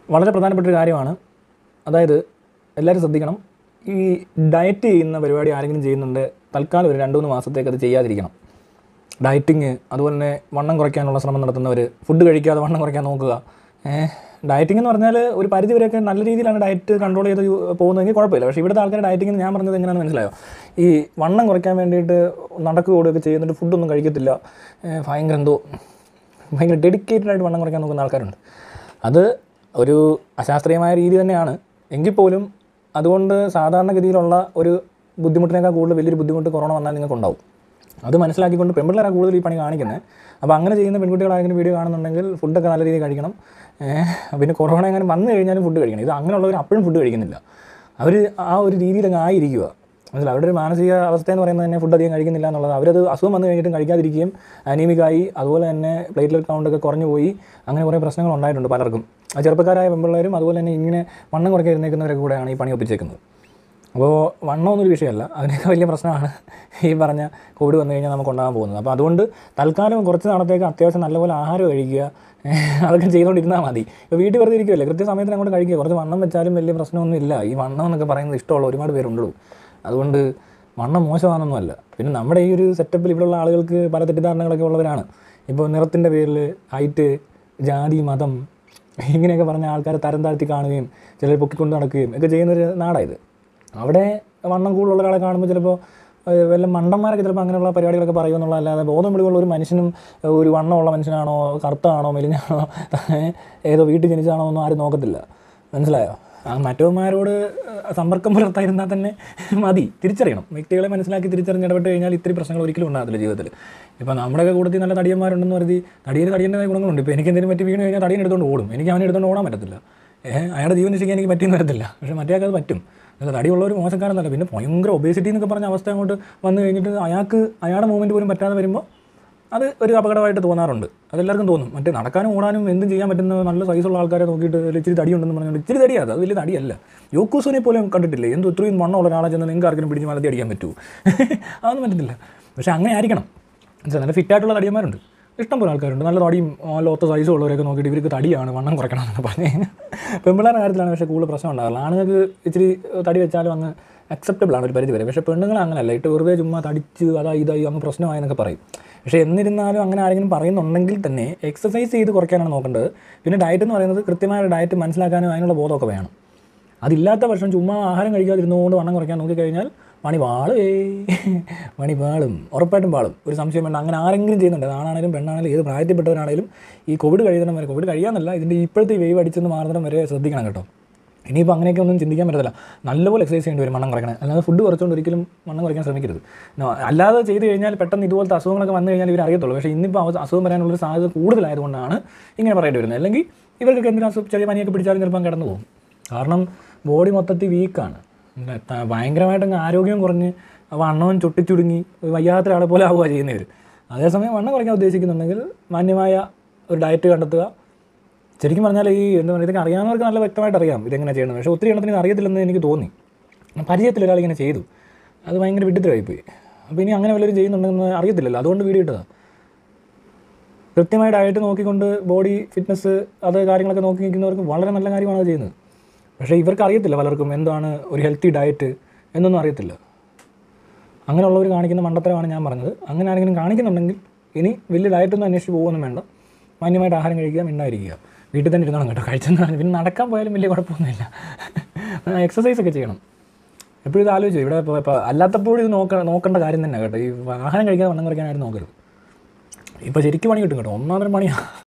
വളരെ പ്രധാനപ്പെട്ടൊരു കാര്യമാണ്. അതായത് എല്ലാവരും ശ്രദ്ധിക്കണം, ഈ ഡയറ്റ് ചെയ്യുന്ന പരിപാടി ആരെങ്കിലും ചെയ്യുന്നുണ്ട്, തൽക്കാലം ഒരു 2-3 മാസത്തേക്ക് അത് ചെയ്യാതിരിക്കണം. ഡയറ്റിങ്, അതുപോലെ തന്നെ വണ്ണം കുറയ്ക്കാനുള്ള ശ്രമം നടത്തുന്നവർ, ഫുഡ് കഴിക്കാതെ വണ്ണം കുറയ്ക്കാൻ നോക്കുക. ഡയറ്റിംഗ് എന്ന് പറഞ്ഞാൽ ഒരു പരിധി വരെയൊക്കെ നല്ല രീതിയിലാണ് ഡയറ്റ് കൺട്രോൾ ചെയ്ത് പോകുന്നതെങ്കിൽ കുഴപ്പമില്ല. പക്ഷേ ഇവിടുത്തെ ആൾക്കാർ ഡയറ്റിംഗ് ഞാൻ പറഞ്ഞത് എങ്ങനെയാണെന്ന് മനസ്സിലായോ? ഈ വണ്ണം കുറയ്ക്കാൻ വേണ്ടിയിട്ട് നടക്കുകയൊക്കെ ചെയ്യുന്നിട്ട് ഫുഡൊന്നും കഴിക്കത്തില്ല, ഭയങ്കര ഡെഡിക്കേറ്റഡായിട്ട് വണ്ണം കുറയ്ക്കാൻ നോക്കുന്ന ആൾക്കാരുണ്ട്. അത് ഒരു അശാസ്ത്രീയമായ രീതി തന്നെയാണ്. എങ്കിൽ പോലും അതുകൊണ്ട് സാധാരണഗതിയിലുള്ള ഒരു ബുദ്ധിമുട്ടിനേക്കാൾ കൂടുതൽ വലിയൊരു ബുദ്ധിമുട്ട് കൊറോണ വന്നാൽ നിങ്ങൾക്കുണ്ടാവും. അത് മനസ്സിലാക്കിക്കൊണ്ട് പെൺപിള്ളേരാണ് കൂടുതൽ ഈ പണി കാണിക്കുന്നത്. അപ്പോൾ അങ്ങനെ ചെയ്യുന്ന പെൺകുട്ടികളായെങ്കിലും വീഡിയോ കാണുന്നുണ്ടെങ്കിൽ ഫുഡൊക്കെ നല്ല രീതിയിൽ കഴിക്കണം. പിന്നെ കൊറോണ എങ്ങനെ വന്നു കഴിഞ്ഞാലും ഫുഡ് കഴിക്കണം. ഇത് അങ്ങനെയുള്ളവർ അപ്പോഴും ഫുഡ് കഴിക്കുന്നില്ല. അവർ ആ ഒരു രീതിയിലങ്ങ് ആയിരിക്കുക. മനസ്സിലായി? അവരുടെ ഒരു മാനസിക അവസ്ഥയെന്ന് പറയുന്നത് തന്നെ ഫുഡ് അധികം കഴിക്കുന്നില്ല എന്നുള്ളത്. അവരത് അസുഖം വന്നു കഴിഞ്ഞിട്ടും കഴിക്കാതിരിക്കുകയും അനീമിക്കായി, അതുപോലെ തന്നെ പ്ലേറ്റ്ലെറ്റ് കൗണ്ടൊക്കെ കുറഞ്ഞു പോയി, അങ്ങനെ കുറേ പ്രശ്നങ്ങൾ ഉണ്ടായിട്ടുണ്ട് പലർക്കും. ആ ചെറുപ്പക്കാരായ പെൺപിള്ളേരും അതുപോലെ തന്നെ ഇങ്ങനെ വണ്ണം കുറയ്ക്കാൻ ഇരുന്നേക്കുന്നവരൊക്കെ കൂടെയാണ് ഈ പണി ഒപ്പിച്ചേക്കുന്നത്. അപ്പോൾ വണ്ണമൊന്നൊരു വിഷയമല്ല, അതിനൊക്കെ വലിയ പ്രശ്നമാണ് ഈ പറഞ്ഞ കോവിഡ് വന്നു കഴിഞ്ഞാൽ നമുക്ക് ഉണ്ടാകാൻ പോകുന്നത്. അപ്പോൾ അതുകൊണ്ട് തൽക്കാലം കുറച്ച് നാളത്തേക്ക് അത്യാവശ്യം നല്ലപോലെ ആഹാരം കഴിക്കുക, അതൊക്കെ ചെയ്തുകൊണ്ടിരുന്നാൽ മതി. ഇപ്പോൾ വീട്ടിൽ വെറുതെ ഇരിക്കുമല്ലേ, കൃത്യസമയത്തിന് അങ്ങോട്ട് കഴിക്കുക. കുറച്ച് വണ്ണം വെച്ചാലും വലിയ പ്രശ്നമൊന്നും ഇല്ല. ഈ വണ്ണം എന്നൊക്കെ പറയുന്നത് ഇഷ്ടമുള്ള ഒരുപാട് പേരുണ്ടല്ലോ. അതുകൊണ്ട് വണ്ണം മോശമാണെന്നൊന്നുമല്ല. പിന്നെ നമ്മുടെ ഈ ഒരു സെറ്റപ്പിൽ ഇവിടെയുള്ള ആളുകൾക്ക് പല തെറ്റിദ്ധാരണകളൊക്കെ ഉള്ളവരാണ്. ഇപ്പോൾ നിറത്തിൻ്റെ പേരിൽ ഹൈറ്റ്, ജാതി, മതം ഇങ്ങനെയൊക്കെ പറഞ്ഞ ആൾക്കാരെ തരം താഴ്ത്തി കാണുകയും ചിലർ പൊക്കിക്കൊണ്ട് നടക്കുകയും ഒക്കെ ചെയ്യുന്നൊരു നാടായത്. അവിടെ വണ്ണം കൂടുതലുള്ള ഒരാളെ കാണുമ്പോൾ ചിലപ്പോൾ വല്ല മണ്ടന്മാരൊക്കെ ചിലപ്പോൾ അങ്ങനെയുള്ള പരിപാടികളൊക്കെ പറയുമെന്നുള്ളതല്ലാതെ ബോധം വെളിവുള്ള ഒരു മനുഷ്യനും ഒരു വണ്ണമുള്ള മനുഷ്യനാണോ, കറുത്താണോ, മെലിഞ്ഞാണോ, ഏതോ വീട്ടിൽ ജനിച്ചാണോ ഒന്നും ആരും നോക്കത്തില്ല. മനസ്സിലായോ? മറ്റവന്മാരോട് സമ്പർക്കം പുലർത്തായിരുന്നാൽ തന്നെ മതി. തിരിച്ചറിയണം, വ്യക്തികളെ മനസ്സിലാക്കി തിരിച്ചറിഞ്ഞ് ഇടപെട്ട് കഴിഞ്ഞാൽ ഇത്രയും പ്രശ്നങ്ങൾ ഒരിക്കലും ഉണ്ടാകത്തില്ല ജീവിതത്തിൽ. ഇപ്പോൾ നമ്മുടെയൊക്കെ കൂട്ടത്തിൽ നല്ല തടിയന്മാരുണ്ടെന്ന് കരുതി തടിയേണ്ടതായ ഗുണങ്ങളുണ്ട്. ഇപ്പോൾ എനിക്ക് എന്തെങ്കിലും പറ്റി വീണ് കഴിഞ്ഞാൽ തടിയൻ എടുത്തുകൊണ്ട് ഓടും. എനിക്ക് അവനെ എടുത്തുകൊണ്ട് ഓടാൻ പറ്റത്തില്ല. അയാളുടെ ജീവൻ രക്ഷിക്കാൻ എനിക്ക് പറ്റിയെന്ന് വരത്തില്ല. പക്ഷേ മറ്റേയാൾക്ക് അത് പറ്റും. അല്ല, തടിയുള്ളവർ മോശക്കാരെന്നല്ല. പിന്നെ ഭയങ്കര ഒബേസിറ്റി എന്നൊക്കെ പറഞ്ഞ അവസ്ഥ അങ്ങോട്ട് വന്നു കഴിഞ്ഞിട്ട് അയാളുടെ മൂവ്മെൻറ്റ് പോലും പറ്റാതെ വരുമ്പോൾ അത് ഒരു അപകടമായിട്ട് തോന്നാറുണ്ട്. അതെല്ലാവർക്കും തോന്നും. മറ്റേ നടക്കാനും ഓടാനും എന്തും ചെയ്യാൻ പറ്റുന്ന നല്ല സൈസുള്ള ആൾക്കാരെ നോക്കിയിട്ട് ഇച്ചിരി തടിയുണ്ടെന്ന് പറഞ്ഞുകൊണ്ട് ഇച്ചിരി തടിയാണ്, അത് വലിയ തടിയല്ല. യോക്കൂസിനെ പോലും കണ്ടിട്ടില്ലേ? ഇത്രയും വണ്ണമുള്ള ഒരാളെ ചെന്ന് നിങ്ങൾക്ക് ആർക്കും പിടിച്ച് മലത്തി അടിക്കാൻ പറ്റുമോ? അതൊന്നും പറ്റത്തില്ല. പക്ഷേ അങ്ങനെ ആയിരിക്കണം. നല്ല ഫിറ്റായിട്ടുള്ള തടിയന്മാരുണ്ട്, ഇഷ്ടംപോലെ ആൾക്കാരുണ്ട്. നല്ല തടിയും നല്ല ഒത്ത സൈസും ഉള്ളവരൊക്കെ നോക്കിയിട്ട് ഇവർക്ക് തടിയാണ്, വണ്ണം കുറയ്ക്കണം എന്നൊക്കെ പറഞ്ഞു കഴിഞ്ഞാൽ പെൺപിള്ളേരുടെ കാര്യത്തിലാണ് പക്ഷേ കൂടുതൽ പ്രശ്നം ഉണ്ടാകാറില്ല. ആണുങ്ങൾക്ക് ഇച്ചിരി തടി വെച്ചാലും അങ്ങ് അക്സെപ്റ്റബിൾ ആണ് ഒരു പരിധി വരെ. പക്ഷേ പെണ്ണുങ്ങൾ അങ്ങനെയല്ല, വെറുതെ ചുമ്മാ തടിച്ച് ഇതായി അങ്ങ് പ്രശ്നമായെന്നൊക്കെ പറയും. പക്ഷേ എന്നിരുന്നാലും അങ്ങനെ ആരെങ്കിലും പറയുന്നുണ്ടെങ്കിൽ തന്നെ എക്സസൈസ് ചെയ്ത് കുറയ്ക്കാനാണ് നോക്കേണ്ടത്. പിന്നെ ഡയറ്റ് എന്ന് പറയുന്നത് കൃത്യമായ ഡയറ്റ് മനസ്സിലാക്കാനും അതിനുള്ള ബോധമൊക്കെ വേണം. അതില്ലാത്ത പക്ഷം ചുമ്മാ ആഹാരം കഴിക്കാതിരുന്നുകൊണ്ട് വണ്ണം കുറയ്ക്കാൻ നോക്കിക്കഴിഞ്ഞാൽ പണി പാളും, ഉറപ്പായിട്ടും പാളും, ഒരു സംശയം വേണ്ട. അങ്ങനെ ആരെങ്കിലും ചെയ്യുന്നുണ്ട്, ആണാണെങ്കിലും പെണ്ണാണെങ്കിലും ഏത് പ്രായത്തിൽപ്പെട്ടവരാണെങ്കിലും ഈ കോവിഡ് കഴിയുന്നതിനും വരെ, കോവിഡ് കഴിയാമെന്നല്ല, ഇതിൻ്റെ ഇപ്പോഴത്തെ വേവ് അടിച്ചെന്ന് മാറുന്നതിനും വരെ ശ്രദ്ധിക്കണം കേട്ടോ. ഇനിയിപ്പോൾ അങ്ങനെയൊക്കെ ഒന്നും ചിന്തിക്കാൻ പറ്റത്തില്ല. നല്ലപോലെ എക്സസൈസ് ചെയ്യേണ്ടി വരും വണ്ണം കുറയ്ക്കണം. അല്ലാതെ ഫുഡ് കുറച്ചുകൊണ്ട് ഒരിക്കലും വണ്ണം കുറയ്ക്കാൻ ശ്രമിക്കരുത്. അല്ലാതെ ചെയ്ത് കഴിഞ്ഞാൽ പെട്ടെന്ന് ഇതുപോലത്തെ അസുഖങ്ങളൊക്കെ വന്നു കഴിഞ്ഞാൽ ഇവർ അറിയത്തുള്ളൂ. പക്ഷേ ഇന്നിപ്പോൾ അസുഖം വരാനുള്ളൊരു സാധ്യത കൂടുതലായതുകൊണ്ടാണ് ഇങ്ങനെ പറയേണ്ടി വരുന്നത്. അല്ലെങ്കിൽ ഇവർക്കൊക്കെ എന്തെങ്കിലും ചെറിയ പനിയൊക്കെ പിടിച്ചാലും ചിലപ്പം കിടന്നു പോകും. കാരണം ബോഡി മൊത്തത്തിൽ വീക്കാണ്, ഭയങ്കരമായിട്ടങ്ങ് ആരോഗ്യം കുറഞ്ഞ് വണ്ണവും ചുട്ടിച്ചുടുങ്ങി വയ്യാത്ത ഒരാളെ പോലെ ആവുക ചെയ്യുന്നവർ. അതേസമയം വണ്ണം കുറയ്ക്കാൻ ഉദ്ദേശിക്കുന്നുണ്ടെങ്കിൽ മാന്യമായ ഒരു ഡയറ്റ് കണ്ടെത്തുക. ശരിക്കും പറഞ്ഞാൽ ഇതൊക്കെ അറിയാവുന്നവർക്ക് നല്ല വ്യക്തമായിട്ട് അറിയാം ഇതെങ്ങനെ ചെയ്യണം. പക്ഷേ ഒത്തിരി എണ്ണത്തിന് അറിയത്തില്ലെന്ന് എനിക്ക് തോന്നി. പരിചയത്തിൽ ഒരാളിങ്ങനെ ചെയ്തു, അത് ഭയങ്കര വിഡിത്തരായിപ്പോയി. അപ്പോൾ ഇനി അങ്ങനെ വല്ലവരും ചെയ്യുന്നുണ്ടെന്ന് അറിയത്തില്ലല്ലോ, അതുകൊണ്ട് വീഡിയോ ഇട്ടതാണ്. കൃത്യമായി ഡയറ്റ് നോക്കിക്കൊണ്ട് ബോഡി ഫിറ്റ്നസ് അത് കാര്യങ്ങളൊക്കെ നോക്കി നിൽക്കുന്നവർക്ക് വളരെ നല്ല കാര്യമാണ് അത് ചെയ്യുന്നത്. പക്ഷേ ഇവർക്ക് അറിയത്തില്ല, പലർക്കും എന്താണ് ഒരു ഹെൽത്തി ഡയറ്റ് എന്നൊന്നും അറിയത്തില്ല. അങ്ങനെയുള്ളവർ കാണിക്കുന്ന മണ്ടത്തരമാണ് ഞാൻ പറഞ്ഞത്. അങ്ങനെ ആരെങ്കിലും കാണിക്കുന്നുണ്ടെങ്കിൽ ഇനി വലിയ ഡയറ്റൊന്നും അന്വേഷിച്ച് പോകുകയൊന്നും വേണ്ട. മാന്യമായിട്ട് ആഹാരം കഴിക്കുക, മിണ്ടായിരിക്കുക, വീട്ടിൽ തന്നെ ഇരുന്നോണം കേട്ടോ. കഴിച്ചെന്നാണ് പിന്നെ നടക്കാൻ പോയാലും വലിയ കുഴപ്പമൊന്നുമില്ല. എക്സസൈസൊക്കെ ചെയ്യണം. എപ്പോഴും ഇത് ആലോചിച്ചു. ഇവിടെ ഇപ്പോൾ അല്ലാത്തപ്പോഴും ഇത് നോക്കേണ്ട കാര്യം തന്നെ കേട്ടോ. ഈ ആഹാരം കഴിക്കാതെ വണ്ണം കുറയ്ക്കാനായിട്ട് നോക്കരുത്. ഇപ്പോൾ ശരിക്കും പണി കിട്ടും കേട്ടോ, ഒന്നാമതൊരു പണിയാണ്.